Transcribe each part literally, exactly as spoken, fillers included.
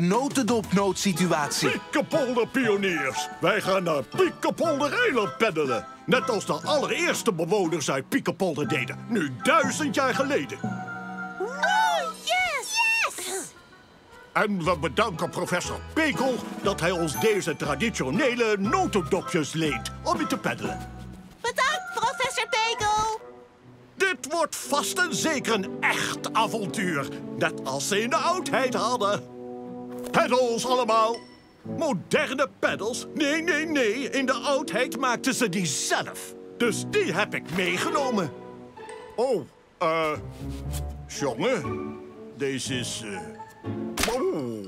notendopnoodsituatie. Piekepolder-pioniers. Wij gaan naar Piekepolder-eiland peddelen. Net als de allereerste bewoners uit Piekepolder deden. Nu duizend jaar geleden. Oh, yes! Yes! En we bedanken professor Pekel dat hij ons deze traditionele notendopjes leent om mee te peddelen. Bedankt, professor Pekel. Dit wordt vast en zeker een echt avontuur. Net als ze in de oudheid hadden. Peddels allemaal. Moderne peddels? Nee, nee, nee. In de oudheid maakten ze die zelf. Dus die heb ik meegenomen. Oh, eh... Uh, jongen. Deze is... Uh... Oh.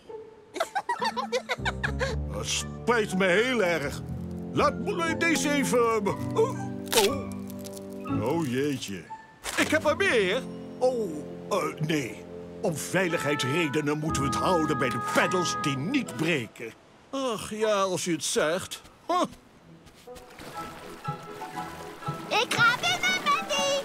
Het spijt me heel erg. Laat me deze even... Oh, oh. Oh, jeetje. Ik heb er meer. Oh, uh, nee. Om veiligheidsredenen moeten we het houden bij de peddels die niet breken. Ach ja, als je het zegt. Huh. Ik ga binnen, Mandy.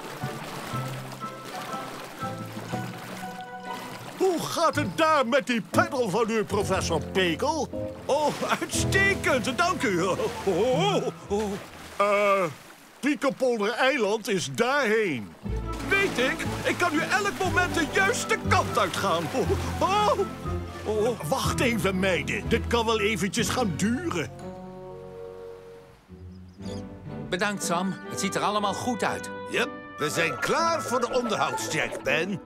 Hoe gaat het daar met die peddel van u, professor Pekel? Oh, uitstekend, dank u. Oh, oh, oh. Uh, Piekepolder-eiland is daarheen. Weet ik, ik kan nu elk moment de juiste kant uitgaan. Oh, oh. Oh, wacht even, meiden. Dit kan wel eventjes gaan duren. Bedankt, Sam. Het ziet er allemaal goed uit. Yep, we zijn klaar voor de onderhoudscheck, Ben.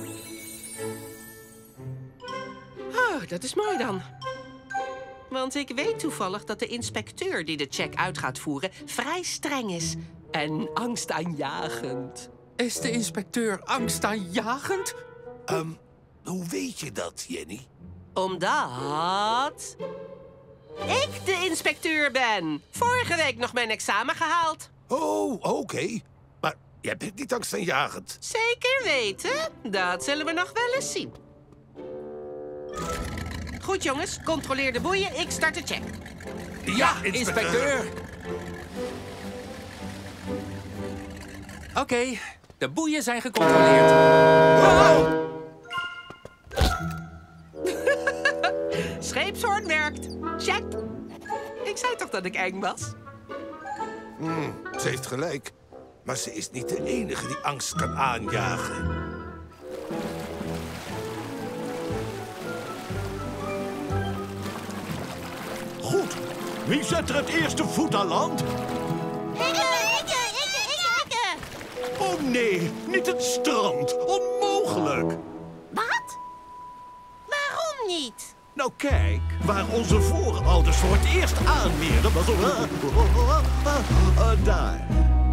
Oh, dat is mooi dan. Want ik weet toevallig dat de inspecteur die de check uit gaat voeren vrij streng is. En angstaanjagend. Is de inspecteur angstaanjagend? Um, hoe weet je dat, Jenny? Omdat... ik de inspecteur ben. Vorige week nog mijn examen gehaald. Oh, oké. Okay. Maar jij bent niet angstaanjagend. Zeker weten. Dat zullen we nog wel eens zien. Goed, jongens. Controleer de boeien. Ik start de check. Ja, inspecteur. Oké, okay, de boeien zijn gecontroleerd. Oh! Scheepshoorn werkt. Check. Ik zei toch dat ik eng was? Hmm, ze heeft gelijk. Maar ze is niet de enige die angst kan aanjagen. Goed. Wie zet er het eerste voet aan land? Ikke, ikke, ikke, ikke, ikke. Oh nee, niet het strand. Onmogelijk. Wat? Waarom niet? Nou kijk, waar onze voorouders voor het eerst aanmeerden was... Uh, uh, uh, uh, uh, daar.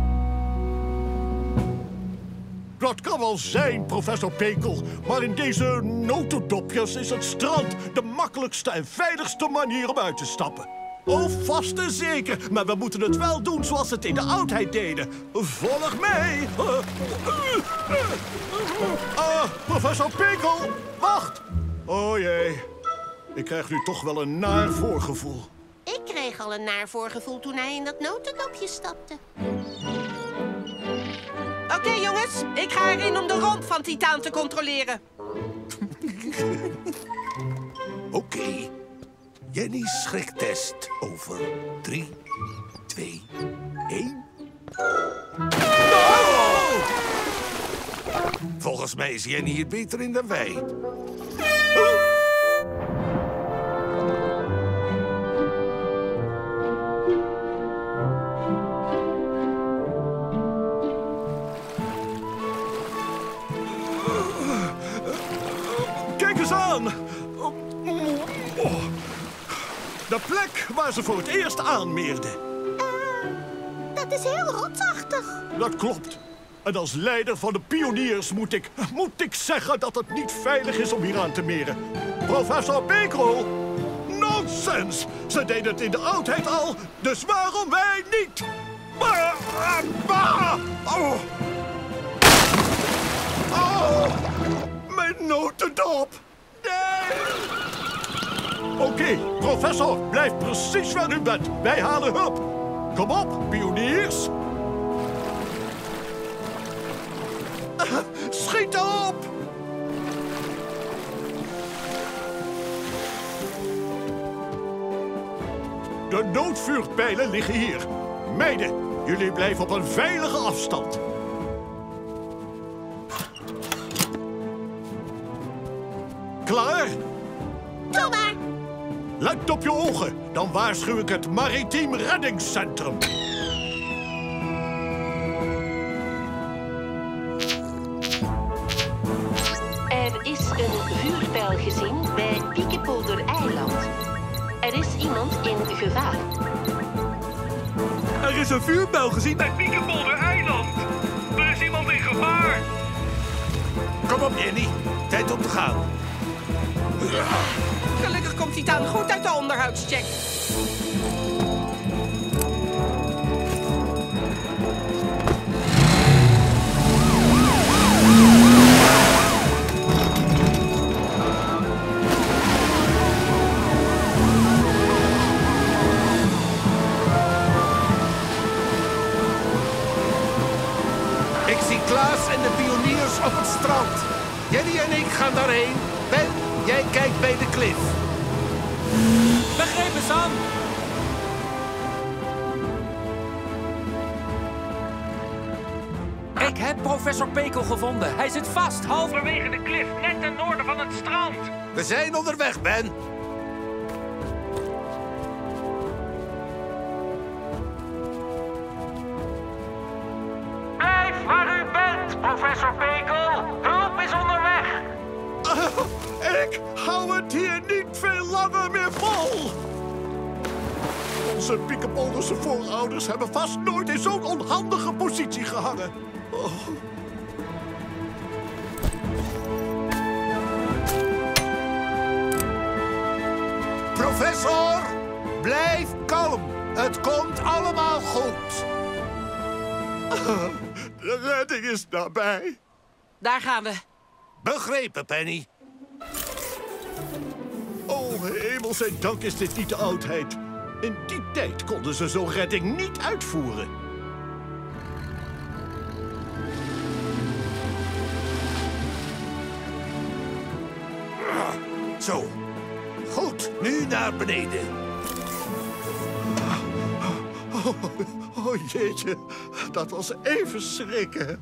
Dat kan wel zijn, professor Pekel. Maar in deze notendopjes is het strand de makkelijkste en veiligste manier om uit te stappen. Oh, vast en zeker. Maar we moeten het wel doen zoals ze het in de oudheid deden. Volg mij. Uh, uh, uh, uh, professor Pekel, wacht. Oh jee. Ik krijg nu toch wel een naar voorgevoel. Ik kreeg al een naar voorgevoel toen hij in dat notendopje stapte. Oké, okay, jongens. Ik ga erin om de romp van Titaan te controleren. Oké. Okay. Jenny's schriktest over drie, twee, één. Oh! Volgens mij is Jenny hier beter in dan wij. Kijk eens aan! De plek waar ze voor het eerst aanmeerden. Uh, dat is heel rotsachtig. Dat klopt. En als leider van de pioniers moet ik, moet ik zeggen dat het niet veilig is om hier aan te meren. Professor Pekel! Nonsens! Ze deden het in de oudheid al, dus waarom wij niet? Bah, bah, oh. Oh, mijn notendop! Nee! Oké, okay, professor, blijf precies waar u bent. Wij halen hulp. Kom op, pioniers. Uh, schiet op! De noodvuurpijlen liggen hier. Meiden, jullie blijven op een veilige afstand. Klaar? Doe maar. Let op je ogen, dan waarschuw ik het Maritiem Reddingscentrum. Er is een vuurpijl gezien bij Piekepolder-eiland. Er is iemand in gevaar. Er is een vuurpijl gezien bij Piekepolder-eiland. Er is iemand in gevaar. Kom op, Jenny. Tijd om te gaan. Gelukkig komt Titaan goed uit de onderhoudscheck. Ik zie Klaas en de pioniers op het strand. Jenny en ik gaan daarheen. Ben, jij kijkt bij de klif. Begrepen, Sam? Ik heb professor Pekel gevonden. Hij zit vast, halverwege de klif, net ten noorden van het strand. We zijn onderweg, Ben. Blijf waar u bent, professor Pekel. Hulp is onderweg. Uh, ik hou het hier niet veel langer meer vol. Onze Piekepolderse voorouders hebben vast nooit in zo'n onhandige positie gehangen. Oh. Professor, blijf kalm. Het komt allemaal goed. Uh, de redding is nabij. Daar gaan we. Begrepen, Penny. Oh, hemelsdank is dit niet de oudheid. In die tijd konden ze zo'n redding niet uitvoeren. Zo. Goed, nu naar beneden. Oh, oh jeetje, dat was even schrikken.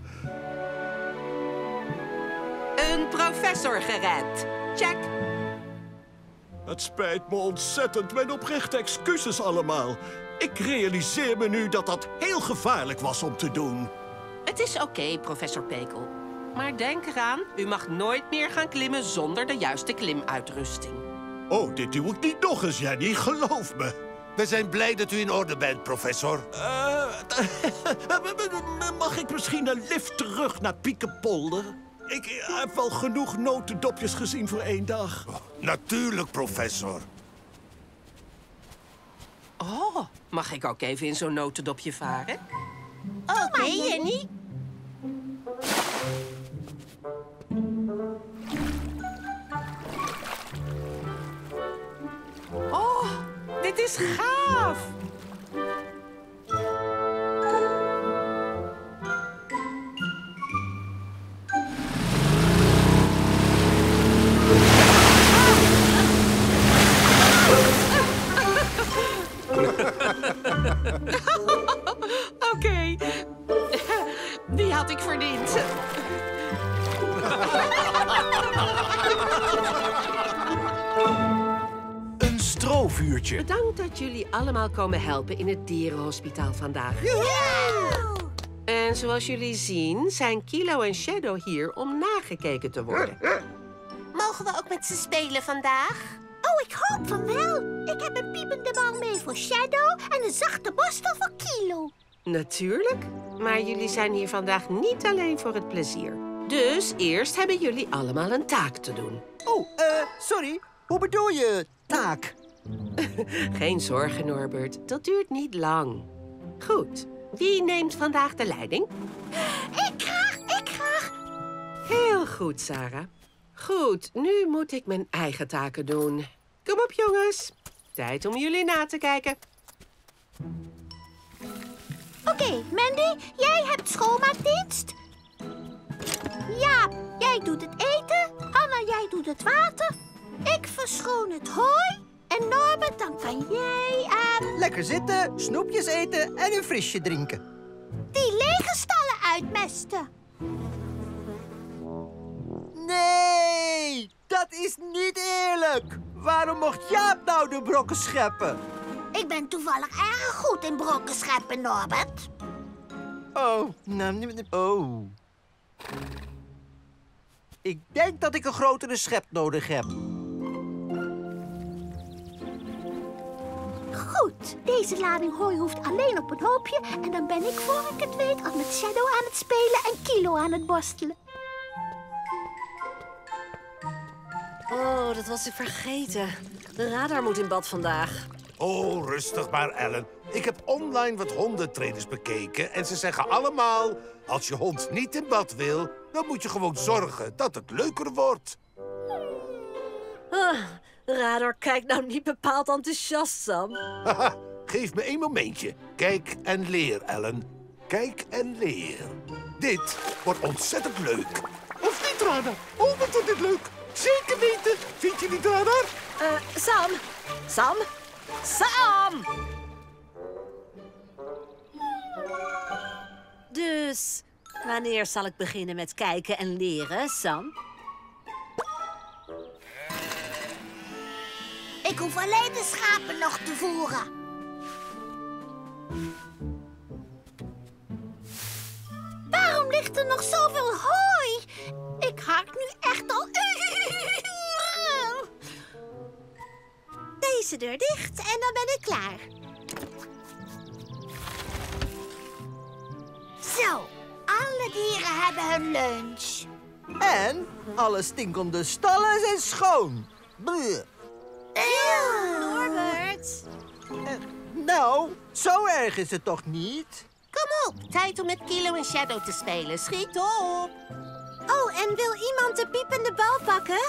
Een professor gered. Check. Het spijt me ontzettend, mijn oprechte excuses allemaal. Ik realiseer me nu dat dat heel gevaarlijk was om te doen. Het is oké, professor Pekel. Maar denk eraan, u mag nooit meer gaan klimmen zonder de juiste klimuitrusting. Oh, dit doe ik niet nog eens, Jenny, geloof me. We zijn blij dat u in orde bent, professor. Uh, mag ik misschien een lift terug naar Piekepolder? Ik heb wel genoeg notendopjes gezien voor één dag. Oh, natuurlijk, professor. Oh, mag ik ook even in zo'n notendopje varen? Oké, Jenny. Oh, dit is gaaf! Oké, die had ik verdiend. Een strovuurtje. Bedankt dat jullie allemaal komen helpen in het dierenhospitaal vandaag. En zoals jullie zien zijn Kilo en Shadow hier om nagekeken te worden. Mogen we ook met ze spelen vandaag? Oh, ik hoop van wel. Ik heb een piepende bal mee voor Shadow en een zachte borstel voor Kilo. Natuurlijk, maar jullie zijn hier vandaag niet alleen voor het plezier. Dus eerst hebben jullie allemaal een taak te doen. Oh, eh, sorry. Hoe bedoel je taak? Geen zorgen, Norbert. Dat duurt niet lang. Goed. Wie neemt vandaag de leiding? Ik graag, ik graag. Heel goed, Sarah. Goed, nu moet ik mijn eigen taken doen. Kom op, jongens. Tijd om jullie na te kijken. Oké, okay, Mandy, jij hebt schoonmaakdienst. Jaap, jij doet het eten. Anna, jij doet het water. Ik verschoon het hooi. En Norbert, dan kan jij... Uh... Lekker zitten, snoepjes eten en een frisje drinken. die lege stallen uitmesten. Nee, dat is niet eerlijk. Waarom mocht Jaap nou de brokken scheppen? Ik ben toevallig erg goed in brokken scheppen, Norbert. Oh, nou, oh. Ik denk dat ik een grotere schep nodig heb. Goed, deze lading hooi hoeft alleen op een hoopje... en dan ben ik, voor ik het weet, al met Shadow aan het spelen en Kilo aan het borstelen. Oh, dat was ik vergeten. De radar moet in bad vandaag. Oh, rustig maar, Ellen. Ik heb online wat hondentrainers bekeken en ze zeggen allemaal... als je hond niet in bad wil, dan moet je gewoon zorgen dat het leuker wordt. Ah, radar kijkt nou niet bepaald enthousiast, Sam. Haha, geef me één momentje. Kijk en leer, Ellen. Kijk en leer. Dit wordt ontzettend leuk. Of niet, Radar? Oh, wat wordt dit leuk. Zeker weten. Vind je niet, Radar? Eh, uh, Sam. Sam. Sam! Dus, wanneer zal ik beginnen met kijken en leren, Sam? Ik hoef alleen de schapen nog te voeren. Waarom ligt er nog zoveel hooi? Ik hark nu echt al uren. Deze deur dicht en dan ben ik klaar. Zo, alle dieren hebben hun lunch. En alle stinkende stallen zijn schoon. Bleh. Eeuw, Norbert. Uh, nou, zo erg is het toch niet? Kom op, tijd om met Kilo en Shadow te spelen. Schiet op. Oh, en wil iemand de piepende bal pakken?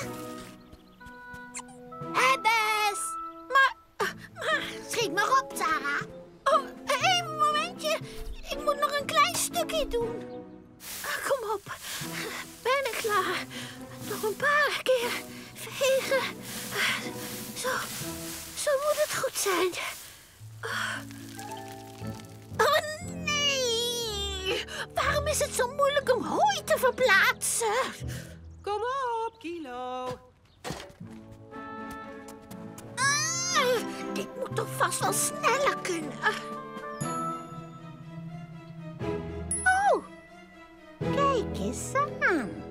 Hebbes! Maar, maar, schiet maar op, Sarah. Oh, één momentje. Ik moet nog een klein stukje doen. Kom op. Ben ik klaar. Nog een paar keer vegen. Zo, zo moet het goed zijn. Oh, nee. Waarom is het zo moeilijk om hooi te verplaatsen? Kom op, Kilo. Uh, dit moet toch vast wel sneller kunnen. Oh, kijk eens aan.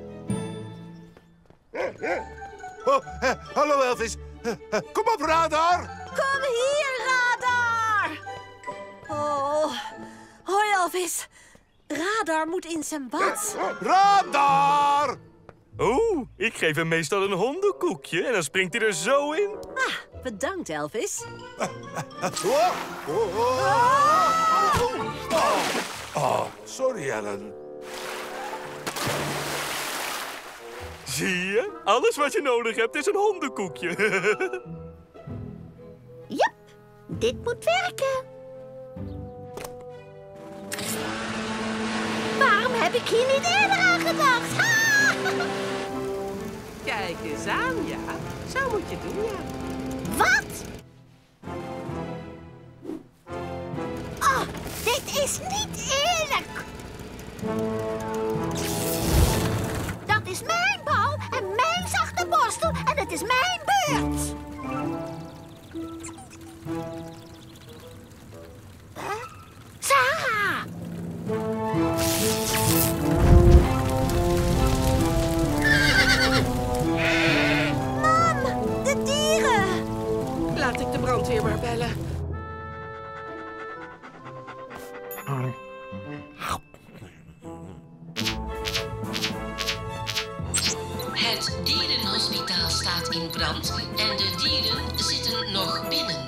Oh, eh, hallo, Elvis. Eh, eh, kom op, Radar. Kom hier, radar! Oh, hoi Elvis. Radar moet in zijn bad. Radar! Oh, ik geef hem meestal een hondenkoekje en dan springt hij er zo in. Ah, bedankt Elvis. Oh, oh, oh, oh, oh. Oh, sorry, Ellen. Zie je? Alles wat je nodig hebt is een hondenkoekje. Yep, dit moet werken. Waarom heb ik hier niet eerder aan gedacht? Kijk eens aan, ja. Zo moet je doen, ja. Wat? Oh, dit is niet eerlijk. Dat is mijn bal en mijn zachte borstel en het is mijn beurt. Huh? Sarah! Mam, de dieren! Laat ik de brandweer maar bellen. Het dierenhospitaal staat in brand en de dieren zitten nog binnen.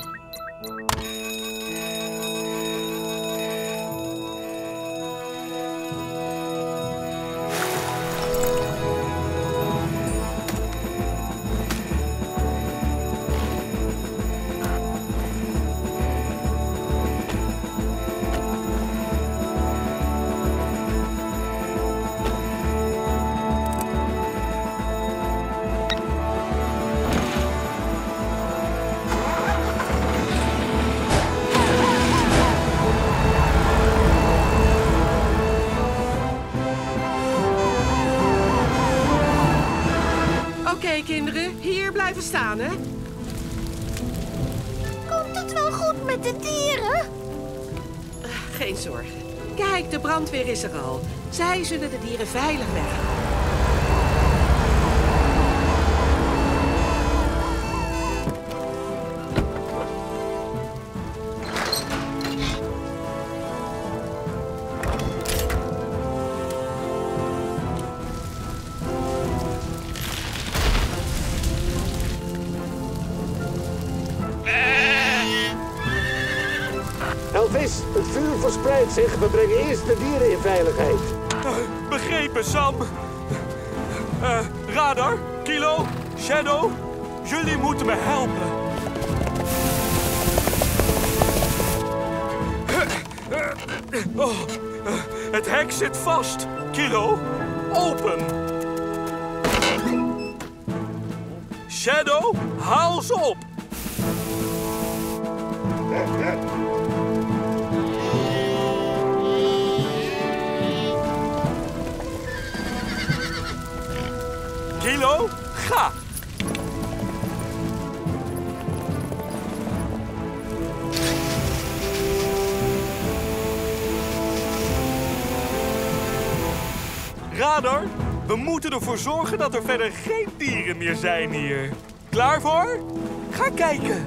staan, hè? Komt het wel goed met de dieren? Geen zorgen. Kijk, de brandweer is er al. Zij zullen de dieren veilig weghalen. Elvis, het vuur verspreidt zich. We brengen eerst de dieren in veiligheid. Uh, begrepen, Sam. Uh, Radar, Kilo, Shadow, jullie moeten me helpen. Uh, oh, uh, het hek zit vast. Kilo, open. Shadow, haal ze op. Kilo, ga! Radar, we moeten ervoor zorgen dat er verder geen dieren meer zijn hier. Klaar voor? Ga kijken.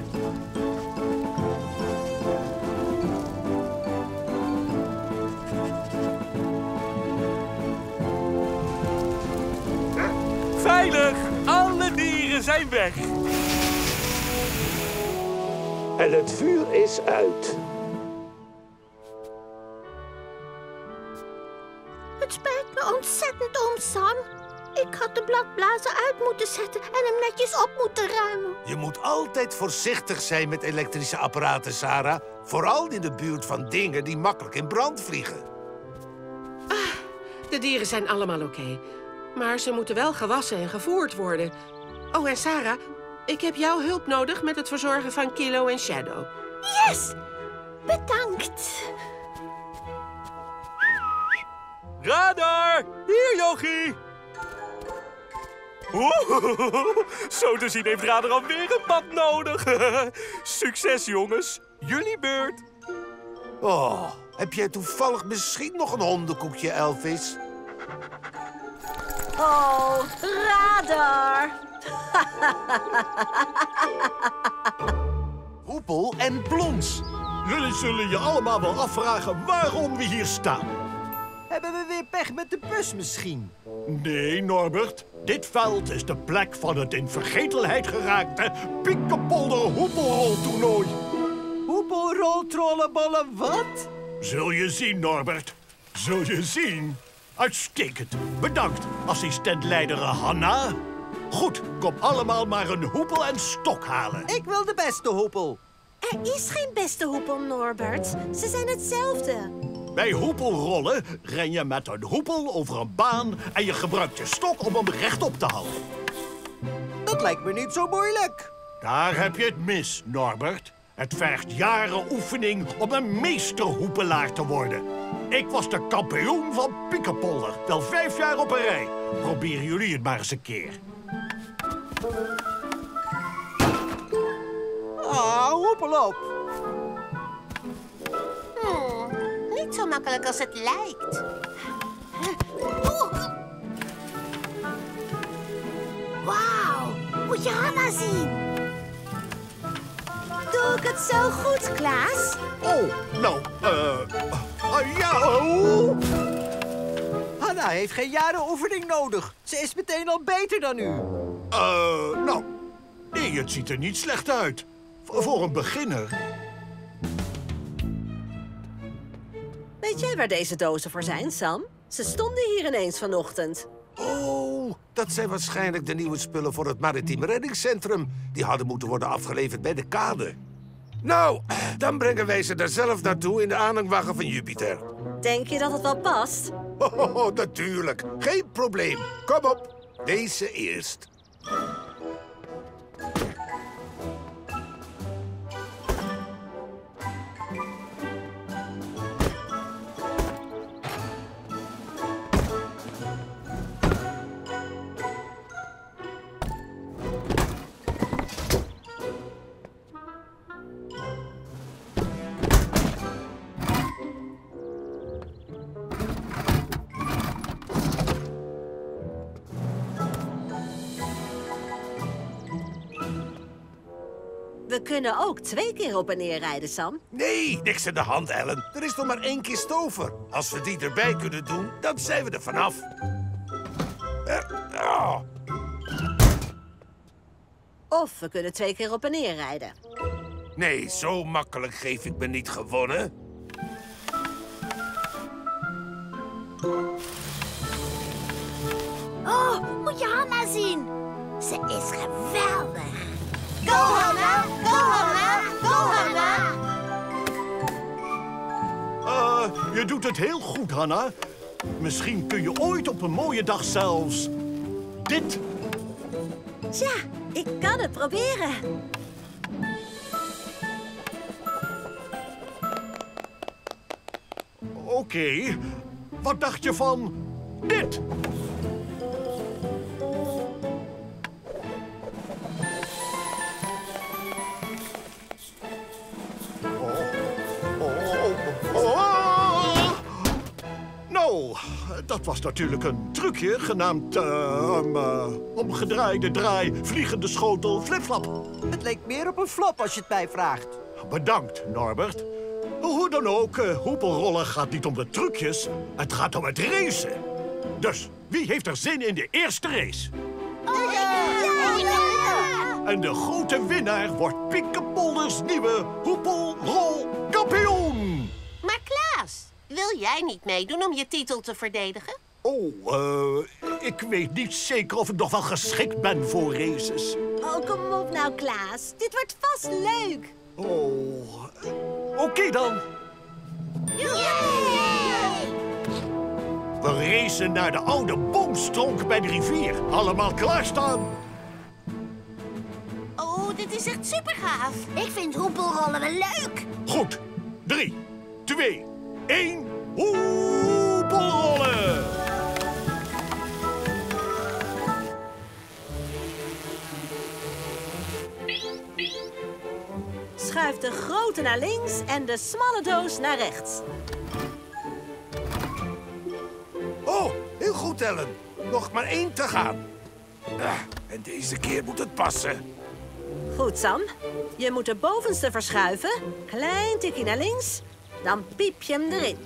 Veilig! Alle dieren zijn weg. En het vuur is uit. Het spijt me ontzettend om, Sam. Ik had de bladblazer uit moeten zetten en hem netjes op moeten ruimen. Je moet altijd voorzichtig zijn met elektrische apparaten, Sarah. Vooral in de buurt van dingen die makkelijk in brand vliegen. Ah, de dieren zijn allemaal oké. Maar ze moeten wel gewassen en gevoerd worden. Oh, en Sarah, ik heb jouw hulp nodig met het verzorgen van Kilo en Shadow. Yes! Bedankt. Radar! Hier, Yogi! Oeh, zo te zien heeft Radar alweer een pad nodig. Succes, jongens. Jullie beurt. Oh, heb jij toevallig misschien nog een hondenkoekje, Elvis? Oh, Radar! Hoepel en Plons. Jullie zullen je allemaal wel afvragen waarom we hier staan. Hebben we weer pech met de bus misschien? Nee, Norbert. Dit veld is de plek van het in vergetelheid geraakte Piekepolder hoepelroltoernooi. Hoepelroltrollenballen, wat? Zul je zien, Norbert. Zul je zien. Uitstekend. Bedankt, assistent-leider Hanna. Goed, kom allemaal maar een hoepel en stok halen. Ik wil de beste hoepel. Er is geen beste hoepel, Norbert. Ze zijn hetzelfde. Bij hoepelrollen ren je met een hoepel over een baan en je gebruikt je stok om hem rechtop te houden. Dat lijkt me niet zo moeilijk. Daar heb je het mis, Norbert. Het vergt jaren oefening om een meesterhoepelaar te worden. Ik was de kampioen van Piekepolder, wel vijf jaar op een rij. Proberen jullie het maar eens een keer. Ah, hoepel op. Hmm, niet zo makkelijk als het lijkt. Oeh. Wauw, moet je Hanna zien. Doe ik het zo goed, Klaas? Oh, nou, eh... Uh, ja, oh. Hanna heeft geen jaren oefening nodig. Ze is meteen al beter dan u. Eh, uh, nou, nee, het ziet er niet slecht uit. V- voor een beginner. Weet jij waar deze dozen voor zijn, Sam? Ze stonden hier ineens vanochtend. Oh, dat zijn waarschijnlijk de nieuwe spullen voor het Maritiem Reddingscentrum. Die hadden moeten worden afgeleverd bij de kade. Nou, dan brengen wij ze er zelf naartoe in de aanhangwagen van Jupiter. Denk je dat het wel past? Oh, natuurlijk. Geen probleem. Kom op. Deze eerst. We kunnen ook twee keer op en neer rijden, Sam. Nee, niks aan de hand, Ellen. Er is nog maar één keer stover. Als we die erbij kunnen doen, dan zijn we er vanaf. Uh, oh. Of we kunnen twee keer op en neer rijden. Nee, zo makkelijk geef ik me niet gewonnen. Oh, moet je Hanna zien. Ze is geweldig. Go Hanna, go Hanna, go Hanna. Uh, je doet het heel goed, Hanna. Misschien kun je ooit op een mooie dag zelfs dit. Tja, ik kan het proberen. Oké, okay. Wat dacht je van dit? Nou, dat was natuurlijk een trucje genaamd uh, um, uh, omgedraaide draai, vliegende schotel, flipflap. Het leek meer op een flop als je het mij vraagt. Bedankt, Norbert. Hoe dan ook, uh, hoepelrollen gaat niet om de trucjes. Het gaat om het racen. Dus, wie heeft er zin in de eerste race? Oh, ja, ja, ja. En de grote winnaar wordt Piekepolders nieuwe hoepelrolkampioen. Maar Klaas, wil jij niet meedoen om je titel te verdedigen? Oh, uh, ik weet niet zeker of ik nog wel geschikt ben voor races. Oh, kom op nou, Klaas. Dit wordt vast leuk. Oh, oké okay dan. Yay! We racen naar de oude boomstronk bij de rivier. Allemaal klaarstaan. Oh, dit is echt super gaaf. Ik vind hoepelrollen wel leuk. Goed. Drie, twee, één. Hoepelrollen! Schuif de grote naar links en de smalle doos naar rechts. Oh, heel goed, Ellen. Nog maar één te gaan. Ah, en deze keer moet het passen. Goed, Sam. Je moet de bovenste verschuiven. Klein tikje naar links. Dan piep je hem erin.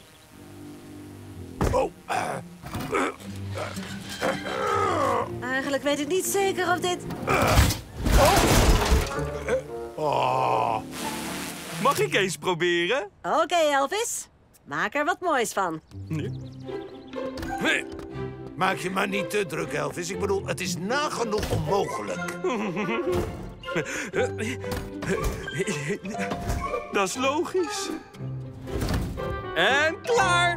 Oh, uh, uh, uh, uh. Eigenlijk weet ik niet zeker of dit... Uh. Oh. Uh. Oh. Mag ik eens proberen? Oké, okay, Elvis. Maak er wat moois van. Nee. Nee. Maak je maar niet te druk, Elvis. Ik bedoel, het is nagenoeg onmogelijk. Dat is logisch. En klaar!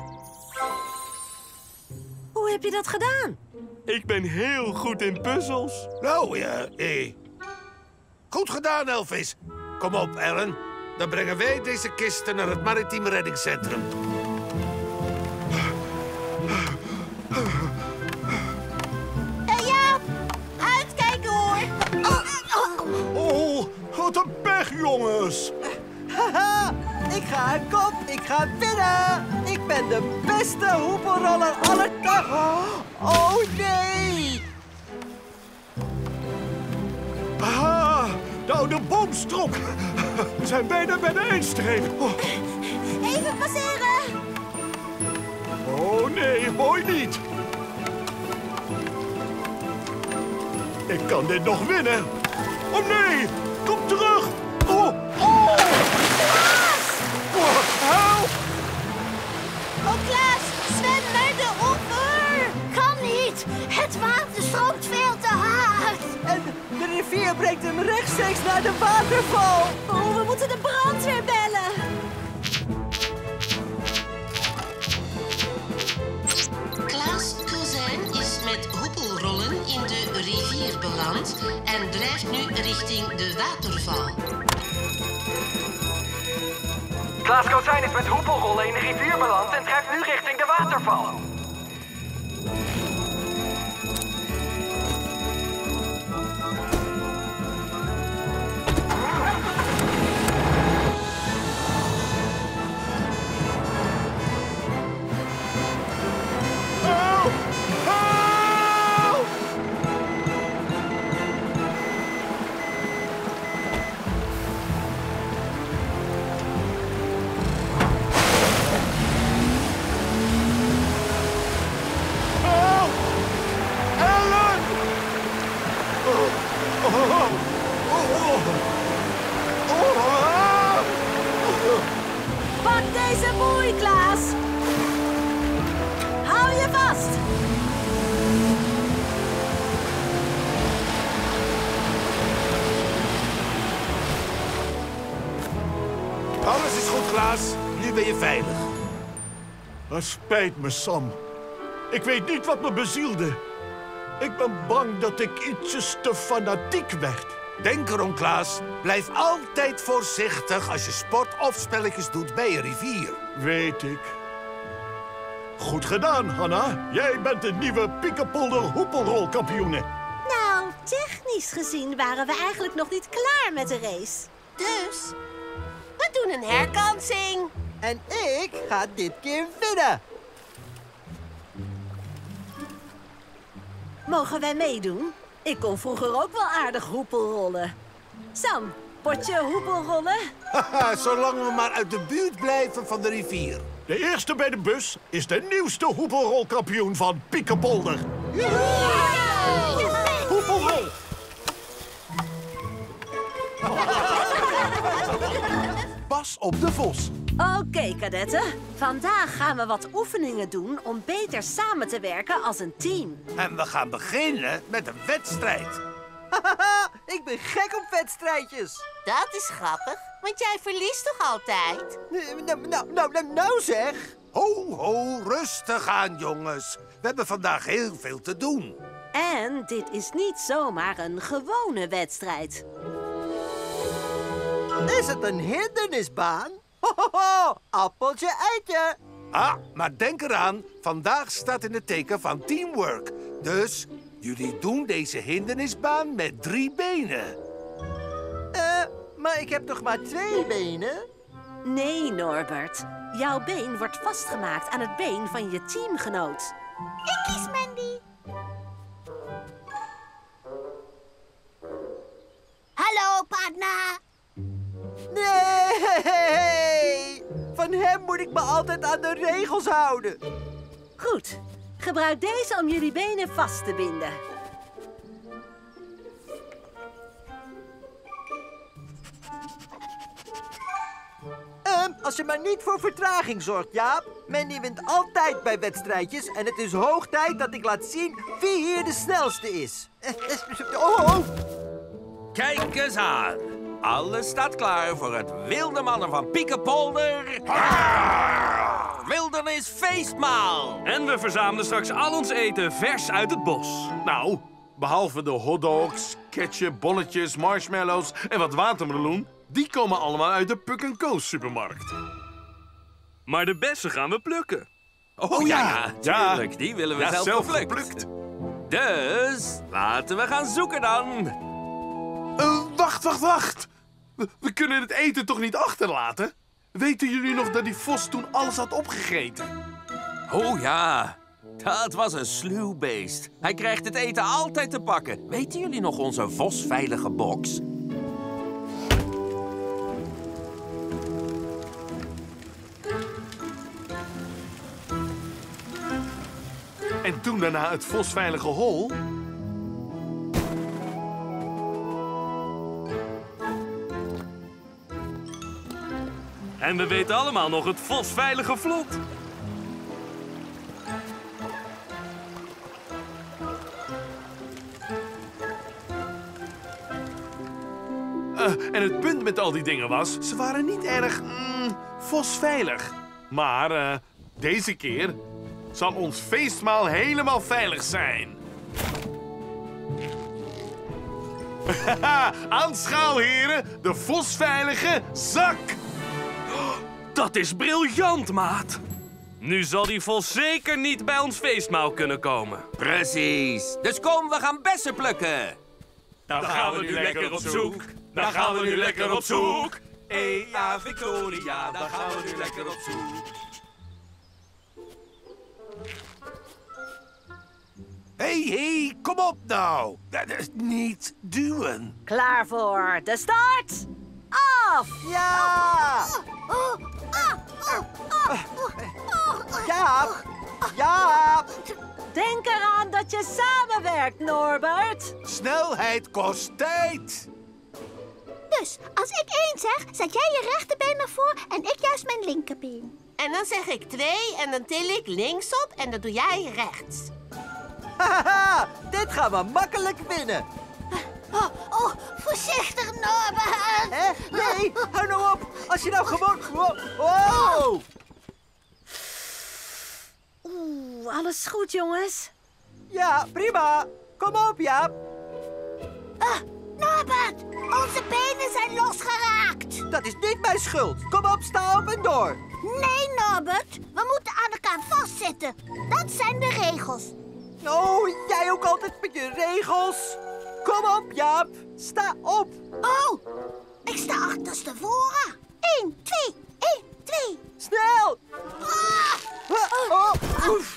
Hoe heb je dat gedaan? Ik ben heel goed in puzzels. Nou, ja, eh. Goed gedaan, Elvis. Kom op, Ellen. Dan brengen wij deze kisten naar het Maritiem Reddingscentrum. Hey, Jaap! Uitkijken, hoor! Oh, wat een pech, jongens. Haha, ik ga een kop, ik ga winnen. Ik ben de beste hoepelroller aller tijden. Oh, nee. Aha, de oude boomstronk. We zijn bijna bij de eindstreep. Oh. Even passeren. Oh nee, mooi niet. Ik kan dit nog winnen. Oh nee, kom terug. Oh, oh. Klaas! Oh, help! Oh, Klaas, zwem naar de oever. Kan niet. Het water stroomt veel te hard. En de rivier brengt hem rechtstreeks naar de waterval. Oh, we moeten de brandweer bellen. Klaas Kozijn is met hoepelrollen in de rivier beland en drijft nu richting de waterval. Klaas Kozijn is met hoepelrollen in de rivier beland en drijft nu richting de waterval. deze boei, Klaas. Hou je vast. Alles is goed, Klaas. Nu ben je veilig. Het spijt me, Sam. Ik weet niet wat me bezielde. Ik ben bang dat ik ietsjes te fanatiek werd. Denk erom, Klaas. Blijf altijd voorzichtig als je sport of spelletjes doet bij een rivier. Weet ik. Goed gedaan, Hanna. Jij bent de nieuwe Piekepolder hoepelrolkampioene. Nou, technisch gezien waren we eigenlijk nog niet klaar met de race. Dus, we doen een herkansing. En ik ga dit keer winnen. Mogen wij meedoen? Ik kon vroeger ook wel aardig hoepelrollen. Sam, potje hoepelrollen? Haha, zolang we maar uit de buurt blijven van de rivier. De eerste bij de bus is de nieuwste hoepelrolkampioen van Piekepolder. Hoepelrol! Pas op de vos. Oké, okay, kadetten. Vandaag gaan we wat oefeningen doen om beter samen te werken als een team. En we gaan beginnen met een wedstrijd. Ik ben gek op wedstrijdjes. Dat is grappig, want jij verliest toch altijd? Nou, nou, nou, nou, nou zeg. Ho, ho, rustig aan, jongens. We hebben vandaag heel veel te doen. En dit is niet zomaar een gewone wedstrijd. Is het een hindernisbaan? Hohoho, appeltje, eitje. Ah, maar denk eraan, vandaag staat in het teken van teamwork. Dus jullie doen deze hindernisbaan met drie benen. Eh, maar ik heb toch maar twee benen? Nee, Norbert. Jouw been wordt vastgemaakt aan het been van je teamgenoot. Ik kies Mandy. Hallo, partner. Nee! Van hem moet ik me altijd aan de regels houden. Goed. Gebruik deze om jullie benen vast te binden. Um, als je maar niet voor vertraging zorgt, Jaap. Mandy wint altijd bij wedstrijdjes en het is hoog tijd dat ik laat zien wie hier de snelste is. Oh, oh. Kijk eens aan. Alles staat klaar voor het wilde mannen van Piekepolder. Wildernisfeestmaal. En we verzamelen straks al ons eten vers uit het bos. Nou, behalve de hotdogs, ketchup, bolletjes, marshmallows en wat watermeloen, die komen allemaal uit de Puk en Co supermarkt. Maar de bessen gaan we plukken. Oh, oh ja, ja, tuurlijk. Die willen we ja, zelf, zelf geplukt. geplukt. Dus laten we gaan zoeken dan. Uh, wacht, wacht, wacht. We, we kunnen het eten toch niet achterlaten? Weten jullie nog dat die vos toen alles had opgegeten? Oh ja, dat was een sluw beest. Hij krijgt het eten altijd te pakken. Weten jullie nog onze vosveilige box? En toen daarna het vosveilige hol. En we weten allemaal nog het vosveilige vlot. Uh, en het punt met al die dingen was, ze waren niet erg mm, vosveilig. Maar uh, deze keer zal ons feestmaal helemaal veilig zijn. Aanschouw, heren, de vosveilige zak. Dat is briljant, maat. Nu zal die vos zeker niet bij ons feestmaal kunnen komen. Precies. Dus kom, we gaan bessen plukken. Dan gaan we nu lekker op zoek. Dan gaan we nu lekker op zoek. Hey, ja, Victoria, dan gaan we nu lekker op zoek. Hé, hey, hey, kom op nou. Niet duwen. Klaar voor de start? Af! Ja! Jaap! Jaap! Denk eraan dat je samenwerkt, Norbert. Snelheid kost tijd. Dus, als ik één zeg, zet jij je rechterbeen naar voor en ik juist mijn linkerbeen. En dan zeg ik twee en dan til ik linksop en dan doe jij rechts. Haha, dit gaan we makkelijk winnen. Oh, oh, voorzichtig, Norbert. Hè? Nee, hou nou op. Als je nou gewoon... Wow. Wow. Oeh, alles goed, jongens? Ja, prima. Kom op, Jaap. Ah, Norbert, onze benen zijn losgeraakt. Dat is niet mijn schuld. Kom op, sta op en door. Nee, Norbert. We moeten aan elkaar vastzitten. Dat zijn de regels. Oh, jij ook altijd met je regels. Kom op, Jaap. Sta op. Oh, ik sta achterstevoren. Eén, twee, één, twee. Snel. Ah. Oh, oef.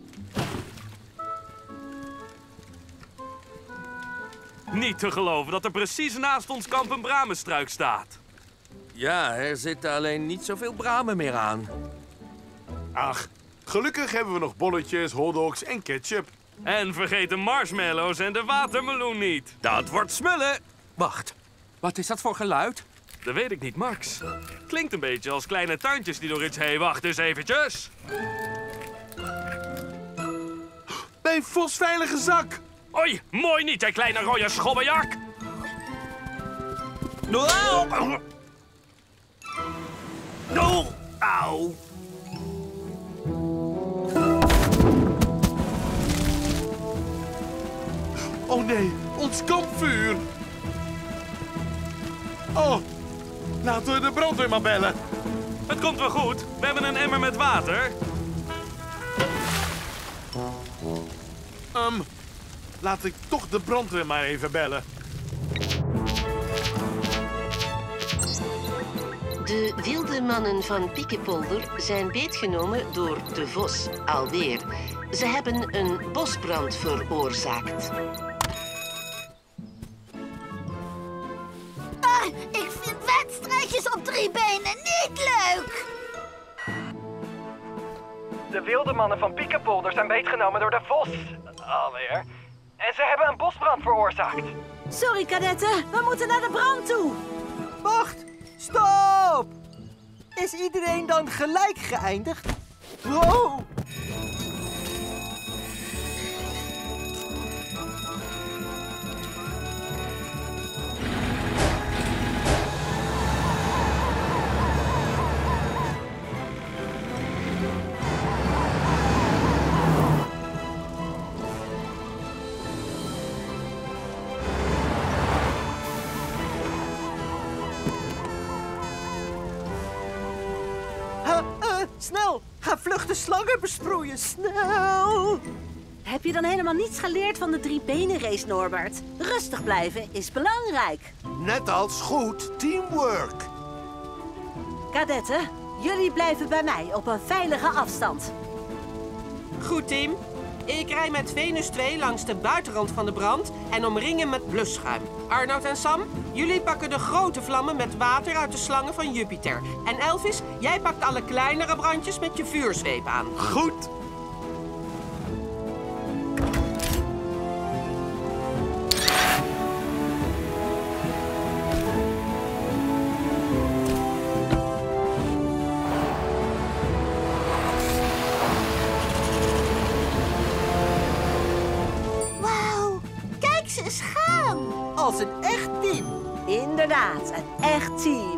Niet te geloven dat er precies naast ons kamp een bramenstruik staat. Ja, er zitten alleen niet zoveel bramen meer aan. Ach, gelukkig hebben we nog bolletjes, hotdogs en ketchup. En vergeet de marshmallows en de watermeloen niet. Dat wordt smullen. Wacht, wat is dat voor geluid? Dat weet ik niet, Max. Klinkt een beetje als kleine tandjes die door iets heen. Wacht eens eventjes. Mijn vosveilige zak. Oei, mooi niet, hè, kleine rode schobbejak. Nou, nou, auw. Oh nee, ons kampvuur. Oh, laten we de brandweer maar bellen. Het komt wel goed. We hebben een emmer met water. Um, laat ik toch de brandweer maar even bellen. De wilde mannen van Piekepolder zijn beetgenomen door de vos, alweer. Ze hebben een bosbrand veroorzaakt. Ah, ik vind wedstrijdjes op drie benen niet leuk. De wilde mannen van Piekepolder zijn beetgenomen door de vos. Alweer. En ze hebben een bosbrand veroorzaakt. Sorry, kadetten. We moeten naar de brand toe. Wacht. Stop. Is iedereen dan gelijk geëindigd? Wow. Snel! Ga vlug de slangen besproeien, snel! Heb je dan helemaal niets geleerd van de drie benen race, Norbert? Rustig blijven is belangrijk. Net als goed teamwork. Kadetten, jullie blijven bij mij op een veilige afstand. Goed, team. Ik rij met Venus twee langs de buitenrand van de brand en omring hem met blusschuim. Arnoud en Sam, jullie pakken de grote vlammen met water uit de slangen van Jupiter. En Elvis, jij pakt alle kleinere brandjes met je vuurzweep aan. Goed. Als een echt team. Inderdaad, een echt team.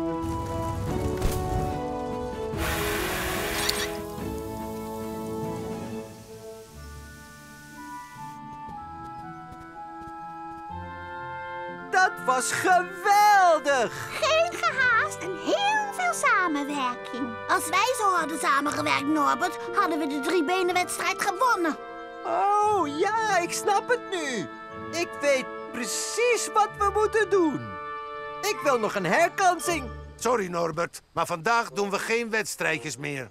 Dat was geweldig! Geen gehaast en heel veel samenwerking. Als wij zo hadden samengewerkt, Norbert, hadden we de driebenenwedstrijd gewonnen. Oh, ja, ik snap het nu. Ik weet precies wat we moeten doen. Ik wil nog een herkansing. Sorry, Norbert, maar vandaag doen we geen wedstrijdjes meer.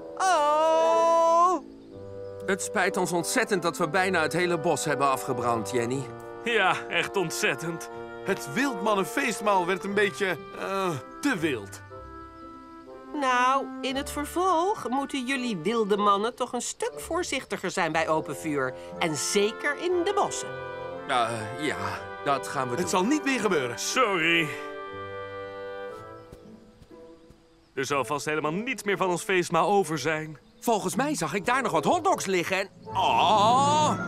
Oh! Het spijt ons ontzettend dat we bijna het hele bos hebben afgebrand, Jenny. Ja, echt ontzettend. Het wildmannenfeestmaal werd een beetje uh, te wild. Nou, in het vervolg moeten jullie wilde mannen toch een stuk voorzichtiger zijn bij open vuur. En zeker in de bossen. Uh, ja, dat gaan we doen. Het zal niet meer gebeuren. Sorry. Er zal vast helemaal niets meer van ons feestmaal over zijn. Volgens mij zag ik daar nog wat hotdogs liggen en... Oh!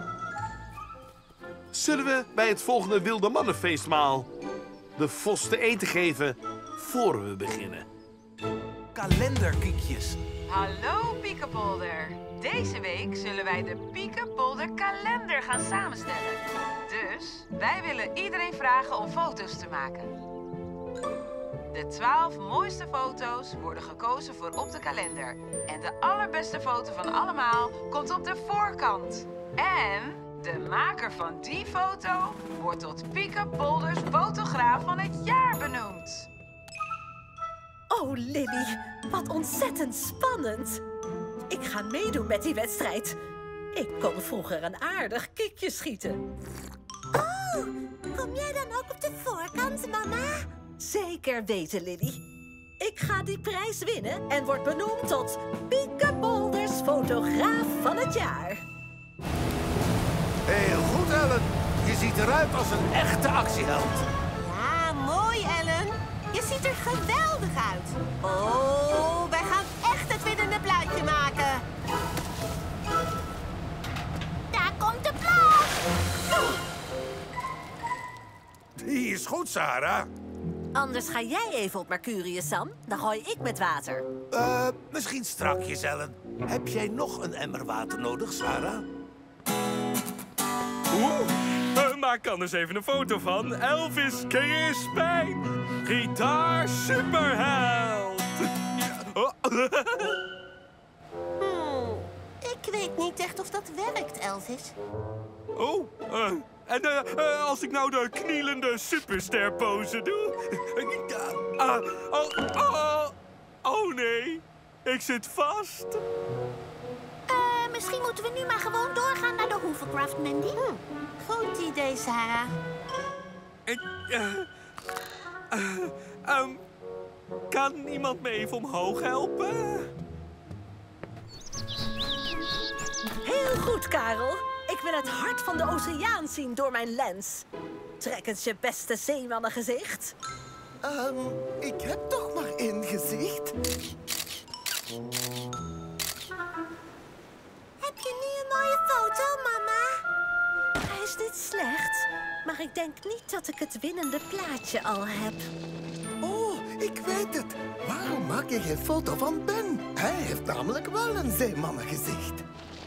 Zullen we bij het volgende wilde mannenfeestmaal de vos te eten geven voor we beginnen? Kalenderkiekjes. Hallo Piekepolder. Deze week zullen wij de Piekepolder kalender gaan samenstellen. Dus wij willen iedereen vragen om foto's te maken. De twaalf mooiste foto's worden gekozen voor op de kalender. En de allerbeste foto van allemaal komt op de voorkant. En de maker van die foto wordt tot Piekepolders fotograaf van het jaar benoemd. Oh, Lily, wat ontzettend spannend. Ik ga meedoen met die wedstrijd. Ik kon vroeger een aardig kiekje schieten. Oh, kom jij dan ook op de voorkant, mama? Zeker weten, Lily. Ik ga die prijs winnen en word benoemd tot Piekepolders fotograaf van het jaar. Heel goed, Ellen. Je ziet eruit als een echte actieheld. Ja, mooi, Ellen. Je ziet er geweldig uit. Oh, wij gaan echt het winnende plaatje maken. Daar komt de plaat. Die is goed, Sarah. Anders ga jij even op Mercurius, Sam. Dan gooi ik met water. Uh, misschien strakjes, Ellen. Heb jij nog een emmer water nodig, Sarah? Oeh, uh, maak anders even een foto van Elvis Crispijn. Gitaar superheld. Oh. Hmm, ik weet niet echt of dat werkt, Elvis. Oh, uh, en uh, uh, als ik nou de knielende superster-pose doe? Uh, uh, oh, oh, oh nee, ik zit vast. Uh, misschien moeten we nu maar gewoon doorgaan naar de Hovercraft, Mandy. Hm, goed idee, Sarah. Ik, uh, uh, um, kan iemand me even omhoog helpen? Heel goed, Karel. Ik wil het hart van de oceaan zien door mijn lens. Trek eens je beste zeemannengezicht. Um, ik heb toch maar één gezicht. Heb je nu een mooie foto, mama? Hij is niet slecht, maar ik denk niet dat ik het winnende plaatje al heb. Oh, ik weet het. Waarom maak je geen foto van Ben? Hij heeft namelijk wel een zeemannengezicht.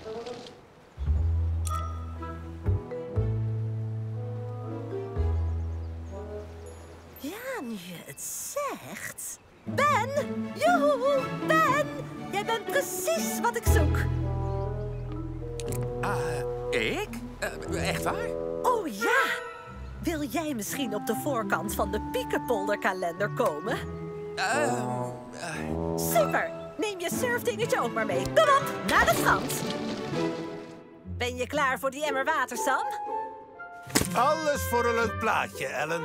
Ja, nu je het zegt. Ben! Joehoe! Ben! Jij bent precies wat ik zoek. Uh, ik? Uh, echt waar? Oh ja! Wil jij misschien op de voorkant van de Piekepolderkalender komen? Uh, uh... Super! Neem je surfdingetje ook maar mee. Kom op, naar de strand. Ben je klaar voor die emmer water, Sam? Alles voor een leuk plaatje, Ellen.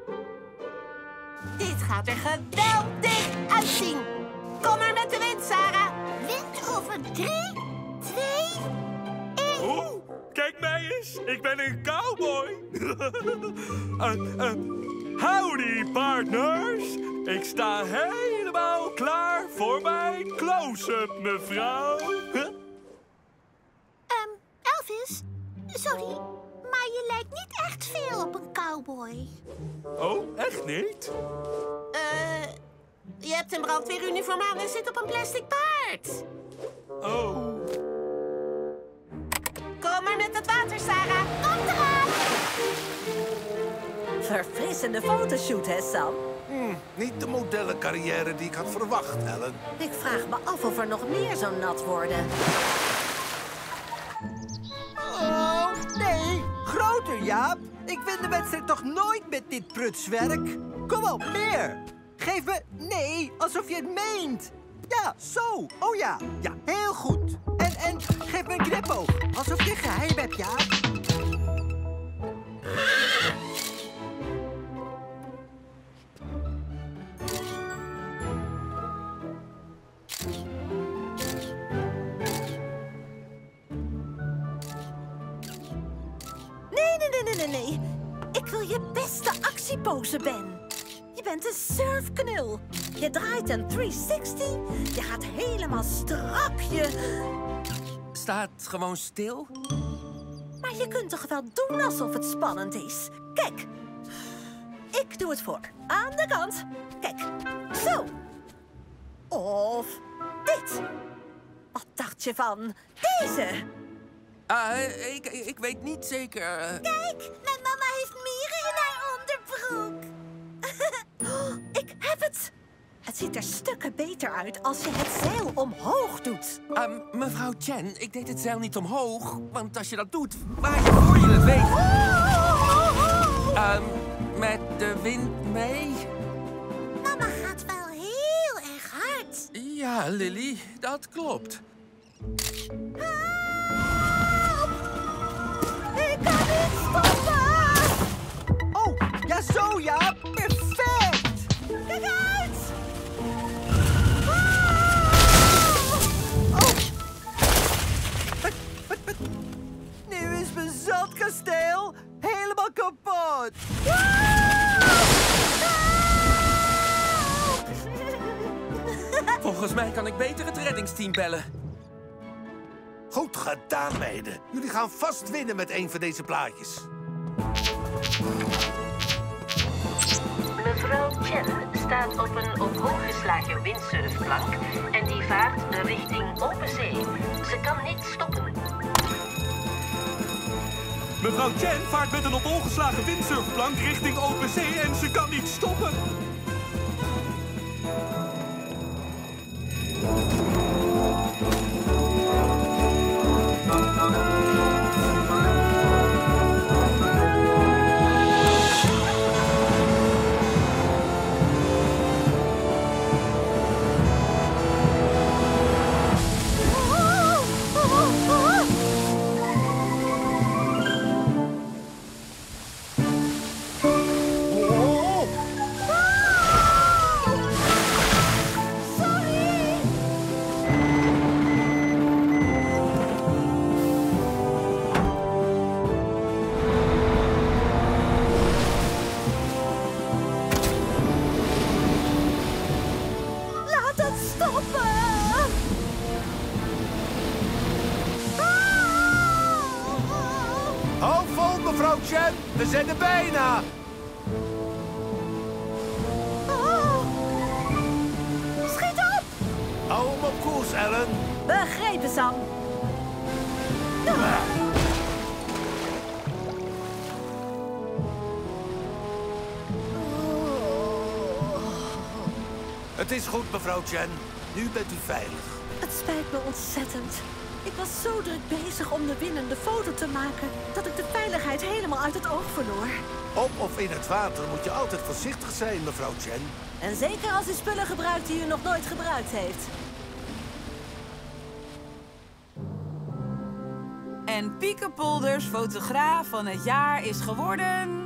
Dit gaat er geweldig uitzien. Kom maar met de wind, Sarah. Wind over drie, twee, één. Oeh, kijk mij eens. Ik ben een cowboy. uh, uh, howdy, partners. Ik sta helemaal klaar voor mijn close-up, mevrouw. Huh? Um, Elvis, sorry, maar je lijkt niet echt veel op een cowboy. Oh, echt niet? Eh, je hebt een brandweeruniform aan en zit op een plastic paard. Oh. Kom maar met het water, Sarah. Kom eraan. Verfrissende fotoshoot, hè, Sam? Hm, niet de modellencarrière die ik had verwacht, Ellen. Ik vraag me af of er nog meer zo nat worden. Oh, nee. Groter, Jaap. Ik win de wedstrijd toch nooit met dit prutswerk? Kom op, meer. Geef me... Nee, alsof je het meent. Ja, zo. Oh ja. Ja, heel goed. En, en geef me een knipoog. Alsof je geheim hebt, Jaap. Nee, nee, nee, nee, nee. Ik wil je beste actiepose, Ben. Je bent bent een surfknul. Je draait een driehonderdzestig, je gaat helemaal strak, je... Staat gewoon stil? Maar je kunt toch wel doen alsof het spannend is? Kijk, ik doe het voor. Aan de kant. Kijk, zo. Of dit. Wat dacht je van deze? Ah, ik, ik weet niet zeker. Kijk, mijn mama heeft mieren in haar onderbroek. Oh, ik heb het. Het ziet er stukken beter uit als je het zeil omhoog doet. Uh, mevrouw Chen, ik deed het zeil niet omhoog. Want als je dat doet, waai je voor je het weet. Uh, met de wind mee. Mama gaat wel heel erg hard. Ja, Lily, dat klopt. Help! Ik kan niet stoppen! Oh, ja zo, ja. Perfect! Kijk uit! Nu is mijn zandkasteel helemaal kapot. Volgens mij kan ik beter het reddingsteam bellen. Goed gedaan, meiden. Jullie gaan vast winnen met een van deze plaatjes. Mevrouw Chen staat op een omhooggeslagen windsurfplank en die vaart richting open zee. Ze kan niet stoppen. Mevrouw Chen vaart met een op ongeslagen windsurfplank richting open zee en ze kan niet stoppen. Mevrouw Chen, we zijn er bijna. Oh. Schiet op! Hou hem op koers, Ellen. Begrepen, Sam. Ah. Het is goed, mevrouw Chen. Nu bent u veilig. Het spijt me ontzettend. Ik was zo druk bezig om de winnende foto te maken dat ik de veiligheid helemaal uit het oog verloor. Op of in het water moet je altijd voorzichtig zijn, mevrouw Chen. En zeker als u spullen gebruikt die u nog nooit gebruikt heeft. En Piekepolders fotograaf van het jaar is geworden...